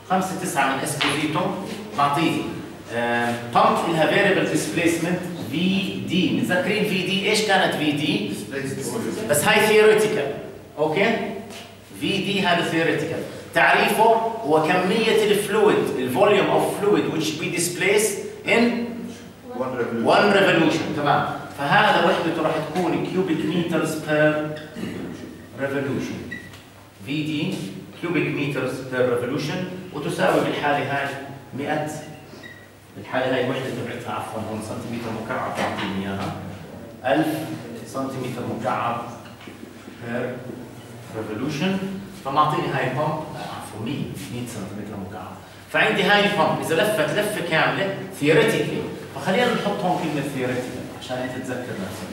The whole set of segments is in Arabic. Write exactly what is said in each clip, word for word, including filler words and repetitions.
خمسة تسعة من اسبوزيتو معطيني بامب لها فيريبل ديسبيسمنت في دي. متذكرين في دي ايش كانت في دي؟ بس هاي ثيوريتيكال. اوكي؟ في دي هذا ثيوريتيكال. تعريفه هو كمية الفلويد الفوليوم اوف فلويد which we displace in one revolution. تمام. فهذا وحدته راح تكون cubic meters per revolution. في دي cubic meters per revolution وتساوي بالحالة هاي مئة. بالحالة هاي الوحدة تبعتها عفوا هون سنتيمتر مكعب تعطيني اياها ألف سنتيمتر مكعب per revolution. فمعطيني هاي البامب عفوا مية مية سنتيمتر مكعب. فعندي هاي البامب اذا لفت لفه كامله ثيوريتيكلي. فخلينا نحط هون كلمه ثيوريتيكال عشان انت تتذكر نفسك.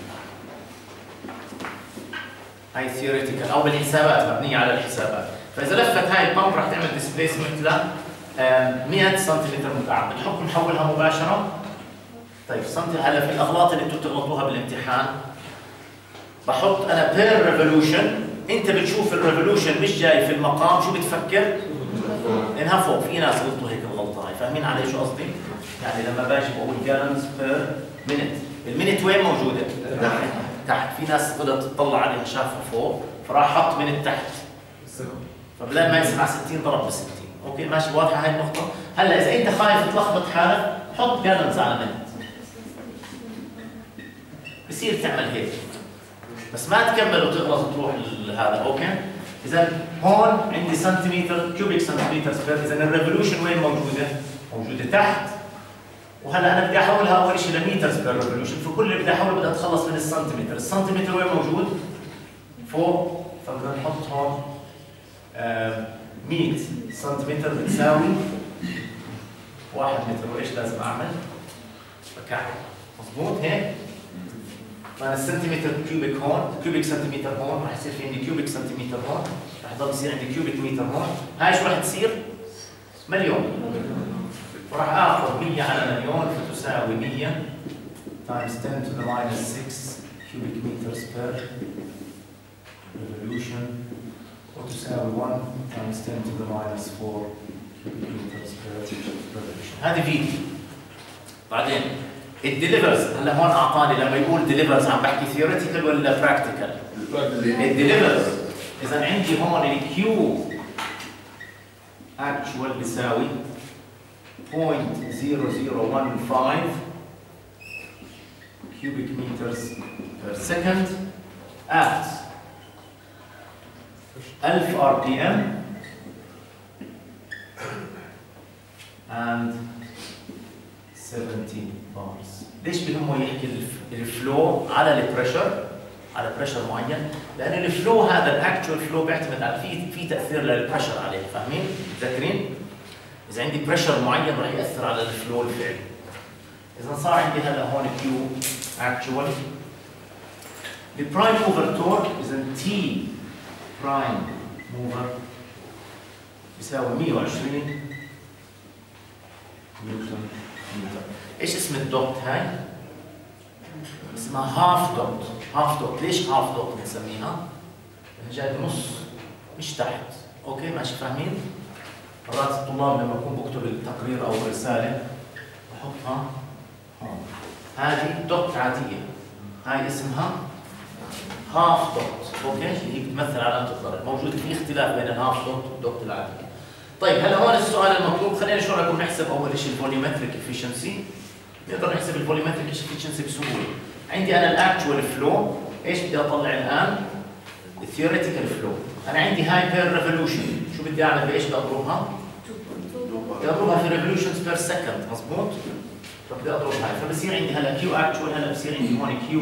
هاي ثيوريتيكال او بالحسابات مبنيه على الحسابات. فاذا لفت هاي البامب راح تعمل ديسبيسمنت ل مئة سنتيمتر مكعب. بنحط نحولها مباشره. طيب سنتي هلا في الاغلاط اللي انتم بتغلطوها بالامتحان بحط انا بير ريفولوشن. انت بتشوف الريفولوشن مش جاي في المقام شو بتفكر؟ انها فوق. في ناس غلطوا هيك الغلطه هاي. فاهمين علي شو قصدي؟ يعني لما باجي بقول جالونز بير مينت المينت وين موجوده؟ تحت. تحت. في ناس بدها تطلع عليها شافها فوق فراح حط من تحت. فبدل ما يسمع ستين ضرب ب ستين. اوكي ماشي واضحه هاي النقطه؟ هلا اذا انت خايف تلخبط حالك حط جالونز على مينت. بصير تعمل هيك. بس ما تكمل وتغلط وتروح هذا. اوكي؟ اذا هون عندي سنتيمتر كيوبيك سنتيمتر سكوير. اذا الريفولوشن وين موجوده؟ موجوده تحت. وهلا انا بدي احولها اول شيء لمتر سكوير ريفولوشن. فكل اللي بدي احوله بدي اتخلص من السنتيمتر. السنتيمتر وين موجود؟ فوق. فبدنا نحط هون آه مئة سنتيمتر بتساوي واحد متر. وايش لازم اعمل؟ بكعب. مضبوط هيك؟ فانا السنتيمتر كيوبيك هون، كيوبيك سنتيمتر هون، راح يصير في عندي كيوبيك سنتيمتر هون، راح يضل يصير عندي كيوبيك متر هون. هاي شو راح تصير؟ مليون. وراح اخذ مية على مليون فتساوي مية times ten to the minus six cubic meters per revolution وتساوي one times ten to the minus four cubic meters per revolution. هذه في دي. بعدين الديليفرز. هلا هون اعطاني لما يقول ديليفرز عم بحكي ثيوريتيكال ولا براكتيكال؟ الديليفرز. اذا عندي هون الكيو اكشوال بيساوي point zero zero one five cubic meters per second at ألف R P M and seventy bars. ليش بهمه يحكي الفلو على البريشر؟ على بريشر معين؟ لأن الفلو هذا الاكتشوال فلو بيعتمد على في في تأثير للبريشر عليه. فاهمين؟ متذكرين؟ إذا عندي بريشر معين راح يأثر على الفلو الفعلي. إذا صار عندي هلا هون كيو اكتشوال. البرايم موفر تورك إذا تي برايم موفر بيساوي مئة وعشرين نيوتن متر. ايش اسم الدوت هاي؟ اسمها هاف دوت. هاف دوت. ليش هاف دوت بنسميها؟ جاي بنص مش تحت. اوكي ماشي فاهمين؟ مرات الطلاب لما اكون بكتب التقرير او الرساله بحطها هون. هذه دوت عاديه. هاي اسمها هاف دوت. اوكي؟ هي بتمثل علامه الضرب. موجود في اختلاف بين الهاف دوت والدوت العاديه. طيب هلا هون السؤال المطلوب. خلينا شو رايكم نحسب اول شيء الفوليومتريك افشنسي. نقدر نحسب الفوليومتريك افشنسي بسهوله. عندي انا الاكتشوال فلو. ايش بدي اطلع الان؟ الثيوريتيكال فلو. انا عندي هاي بير ريفولوشن. شو بدي اعمل؟ بايش بدي اضربها؟ بدي اضربها في ريفولوشنز بير سكند. مضبوط؟ فبدي اضرب هاي. فبصير عندي هلا كيو اكتشوال. هلا بصير عندي هون كيو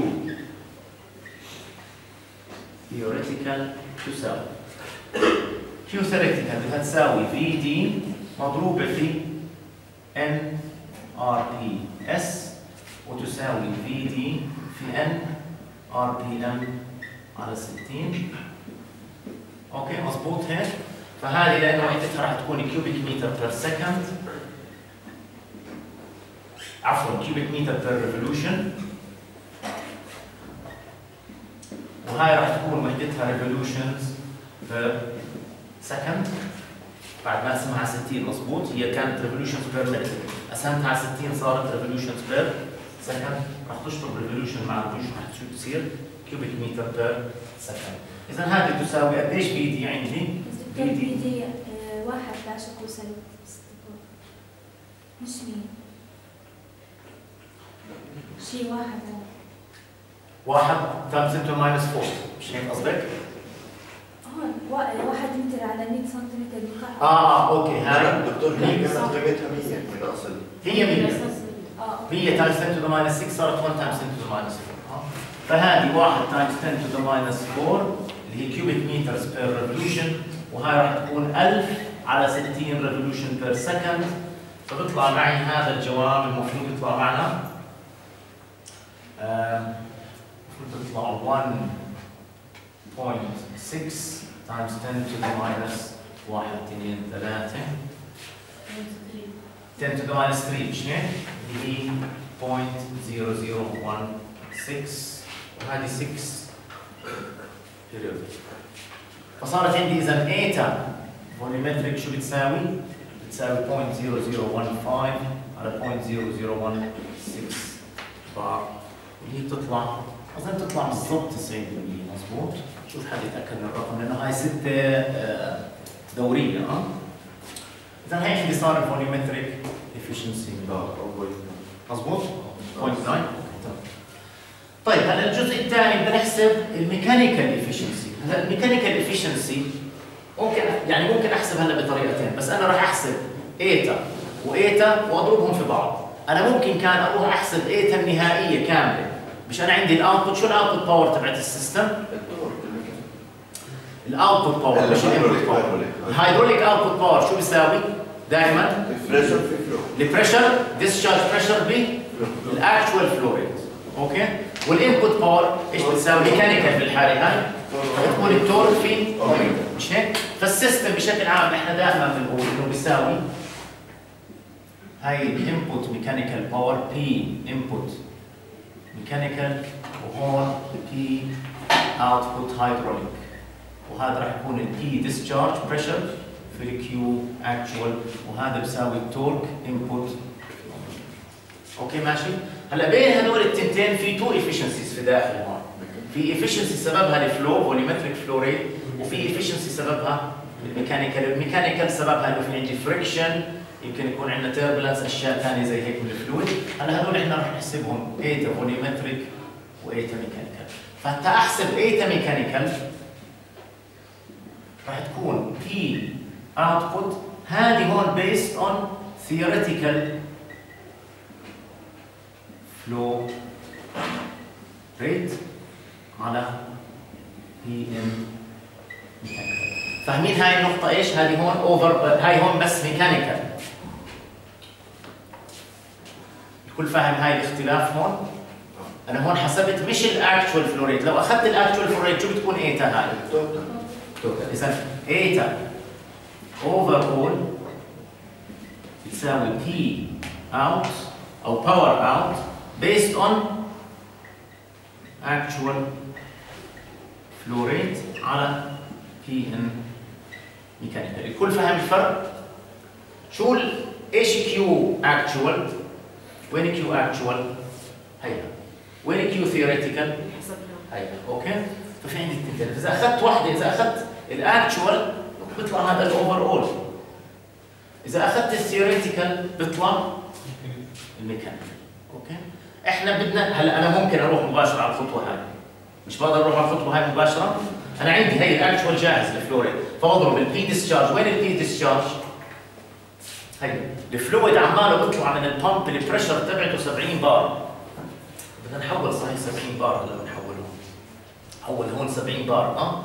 ثيوريتيكال تساوي كيو ثيوريتيكال بدها تساوي في دي مضروبه في ان ار بي اس وتساوي في دي في ان ار بي ام على ستين. اوكي مضبوط هيك؟ فهذه لانه وحدتها راح تكون كيوبيك متر بير سكند عفوا كيوبيك متر بير ريفولوشن وهاي راح تكون وحدتها ريفولوشنز بير سكند. بعد ما اقسمها على ستين مضبوط، هي كانت ريفولوشنز بير مينت، قسمتها على ستين صارت ريفولوشنز بير سكند، راح تشطب ريفولوشن مع ريفولوشن راح تصير كيوبيك متر بير سكند. اذا هذه تساوي قديش في دي عندي؟ في دي دي واحد لا شكو سالب مش مين شيء واحد واحد تايمز انتو ماينس فور، مش هيك قصدك؟ هون واحد متر على مية سنتيمتر بقاع. اه اه اوكي هاي دكتور هي كانت قيمتها مية من الاصل. هي مية. اه مية تايمز عشرة to the minus ستة صارت واحد تايمز عشرة to the minus four. فهذه واحد تايمز عشرة to the minus four اللي هي كيوبيك مترز بير ريفولوشن، وهاي راح تكون ألف على ستين ريفولوشن بير سكند، فبيطلع معي هذا الجواب المفروض يطلع معنا المفروض يطلع واحد فاصلة ستة times ten to the minus واحد اثنين ثلاثة ten to the minus three مش هيك؟ اللي هي صفر صفر صفر واحد ستة وهذه ستة period. فصارت عندي إذا إيتا فوليومتريك شو بتساوي؟ بتساوي صفر صفر صفر واحد خمسة على صفر صفر صفر واحد ستة بار، واللي هي بتطلع أظن تطلع بالضبط تسعين بالمية مضبوط؟ شوف حد يتأكد من الرقم لأنه هاي ستة دورية اه. إذا هي عندي صار الفوليومتريك efficiency مضبوط؟ صفر فاصلة تسعة. طيب هلا الجزء الثاني بدنا نحسب الميكانيكال efficiency. هلا الميكانيكال efficiency ممكن يعني ممكن احسب هلا بطريقتين، بس انا راح احسب ايتا وايتا واضربهم في بعض. انا ممكن كان اروح احسب ايتا النهائيه كامله، مش انا عندي الاوتبوت، شو الاوتبوت باور تبعت السيستم؟ الاوتبوت باور مش الانبوت باور. الهيدروليك اوتبوت باور شو بيساوي؟ دائما البريشر في فلو. البريشر ديسشارج بريشر ب الاكشوال فلو ريت. اوكي؟ والانبوت باور ايش بتساوي؟ ميكانيكال في الحاله هاي بتكون التورك في اوميجا مش هيك؟ فالسيستم بشكل عام احنا دائما بنقول انه بيساوي هاي الانبوت ميكانيكال باور بي انبوت ميكانيكال وهون بي اوتبوت هيدروليك، وهذا راح يكون البي ديسشارج بريشر في الكيو اكشوال، وهذا بيساوي التورك انبوت. اوكي ماشي؟ هلا بين هذول التنتين في تو افشنسيز في داخل هون. في افشنسي سببها الفلو فوليومتريك فلو ريت، وفي افشنسي سببها الميكانيكال. الميكانيكال سببها انه في عندي فريكشن، يمكن يكون عندنا تيربلنس، اشياء ثانيه زي هيك من الفلويد. هلا هذول احنا رح نحسبهم ايتا فوليومتريك وايتا ميكانيكال. فحتى احسب ايتا ميكانيكال راح تكون بي اوتبوت، هذه هون بيست اون ثيوريتيكال فلو ريت على بي ام ميكانيكال. فاهمين هاي النقطة ايش؟ هذه هون اوفر، هاي هون بس ميكانيكال. الكل فاهم هاي الاختلاف هون؟ أنا هون حسبت مش الاكتشوال فلو ريت، لو أخذت الاكتشوال فلو ريت شو بتكون ايتا هاي؟ توتال. إذا ايتا اوفر اول بتساوي بي اوت أو باور اوت based on actual flow rate على بي ان ميكانيكال. الكل فاهم الفرق؟ شو ايش كيو اكشوال؟ وين كيو اكشوال؟ هيها. وين كيو ثيوريتيكال؟ هيها، اوكي؟ ففي عندي اثنين. اذا اخذت واحده، اذا اخذت الاكشوال بيطلع هذا الاوفر اول. اذا اخذت الثيوريتيكال بيطلع الميكانيكال، اوكي؟ احنا بدنا هلا انا ممكن اروح مباشره على الخطوه هاي. مش بقدر اروح على الخطوه هاي مباشره. انا عندي هي الاكشوال جاهز الفلوريد، فبضرب البي ديسشارج. وين البي ديسشارج؟ هي الفلويد عماله بيطلع من البامب، البريشر تبعته سبعين بار. بدنا نحول صحيح سبعين بار هلا بنحوله. حول هون سبعين بار اه.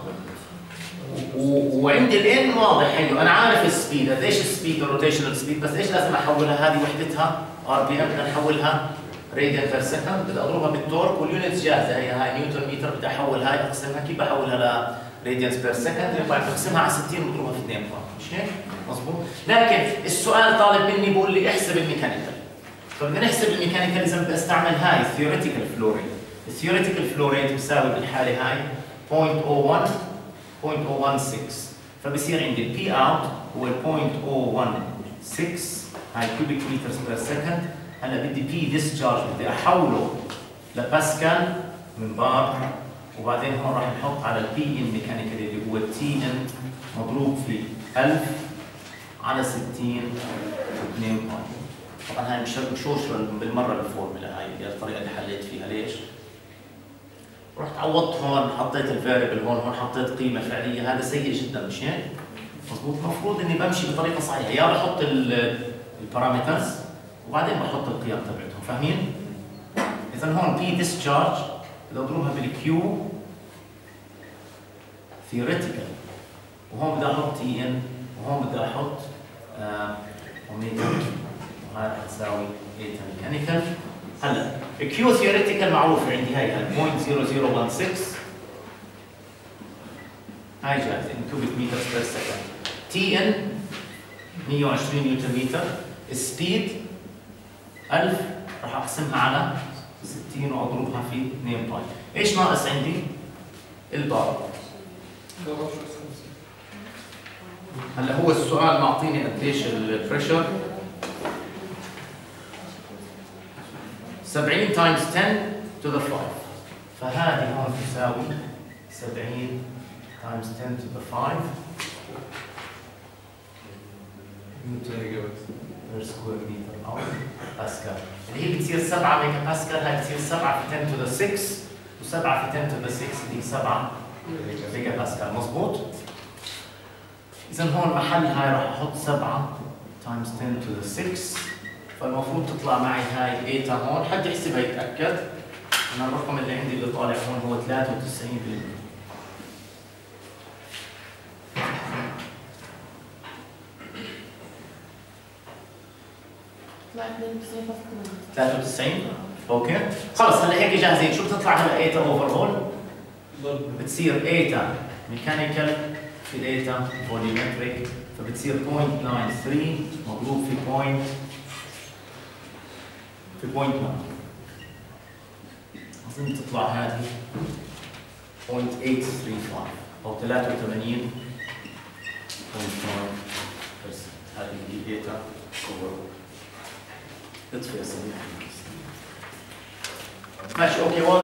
وعندي الان واضح حلو، انا عارف السبيد، قديش السبيد الروتيشنال سبيد، بس ايش لازم احولها؟ هذه وحدتها ار بي ام، بدنا نحولها راديان بير سكند، بدي اضربها بالتورك واليونتس جاهزه، هي هاي نيوتن متر، بدي احول هاي اقسمها، كيف بحولها لراديانز بير سكند؟ بعد بقسمها على ستين وبضربها في اثنين فقط، مش هيك؟ مضبوط؟ لكن السؤال طالب مني بقول لي احسب الميكانيكال. فبدنا نحسب الميكانيكال اذا بدي استعمل هاي الثيوريتيكال فلو ريت. الثيوريتيكال فلو ريت بيساوي بالحاله هاي صفر فاصلة صفر واحد صفر فاصلة صفر واحد ستة، فبصير عندي البي اوت هو ال صفر فاصلة صفر واحد ستة هاي كوبيك متر بير سكند. هلا بدي بي ديسشارج بدي احوله لباسكال من بار، وبعدين هون راح نحط على البي ان ميكانيكال اللي هو تي ان مضروب في ألف على ستين واثنين باي. طبعا هاي مش مشوش بالمره الفورمولا، هاي هي الطريقه اللي حليت فيها. ليش؟ رحت عوضت هون، حطيت الفاريبل هون، هون حطيت قيمه فعليه. هذا سيء جدا مش هيك؟ مضبوط. المفروض اني بمشي بطريقه صحيحه، يا بحط البارامترز وبعدين بحط القيم تبعتهم. فاهمين؟ اذا هون بي ديسشارج بدي اضربها بالكيو ثيوريتيكال، وهون بدي احط تي ان، وهون بدي احط اوميجا، وهذا حتساوي ايتا ميكانيكال. هلا الكيو ثيوريتيكال معروفه عندي، هاي صفر فاصلة صفر صفر واحد ستة، هاي جاهزه ان كوبيك متر بير سكند. تي ان مية وعشرين نيوتن متر، السبيد ألف راح اقسمها على ستين واضربها في اثنين باي. ايش ناقص عندي؟ البار. هلا هو السؤال معطيني قديش البريشر؟ سبعين تايمز عشرة to the خمسة، فهذه هون تساوي سبعين تايمز عشرة to the خمسة بير سكوير متر او باسكال، اللي هي بتصير سبعة ميجا باسكال. هاي بتصير سبعة في عشرة to the ستة، و7 في عشرة to the ستة اللي هي سبعة ميجا باسكال. مضبوط؟ إذا هون محل هاي راح أحط سبعة تايمز عشرة to the ستة، فالمفروض تطلع معي هاي ايتا هون. حد يحسبها يتأكد. أنا الرقم اللي عندي اللي طالع هون هو ثلاثة وتسعين بالمئة. ثلاثة وتسعين. اوكي خلص. هلا هيك جاهزين. شو بتطلع هلا ايتا اوفر اول؟ بتصير ايتا ميكانيكال في ايتا فوليومتريك، فبتصير صفر فاصلة تسعة ثلاثة مضروب في بوينت في بوينت تسعة. اظن تطلع هذه صفر فاصلة ثمانية ثلاثة خمسة او ثلاثة وثمانين بس. هذه هي ايتا اوفر. اطفي يا صديقي. ماشي اوكي.